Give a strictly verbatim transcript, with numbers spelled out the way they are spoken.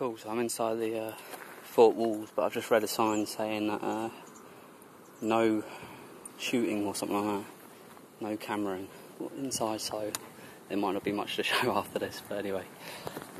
Cool, so I'm inside the uh, fort walls, but I've just read a sign saying that uh, no shooting or something like that, no cameraing inside, so there might not be much to show after this, but anyway.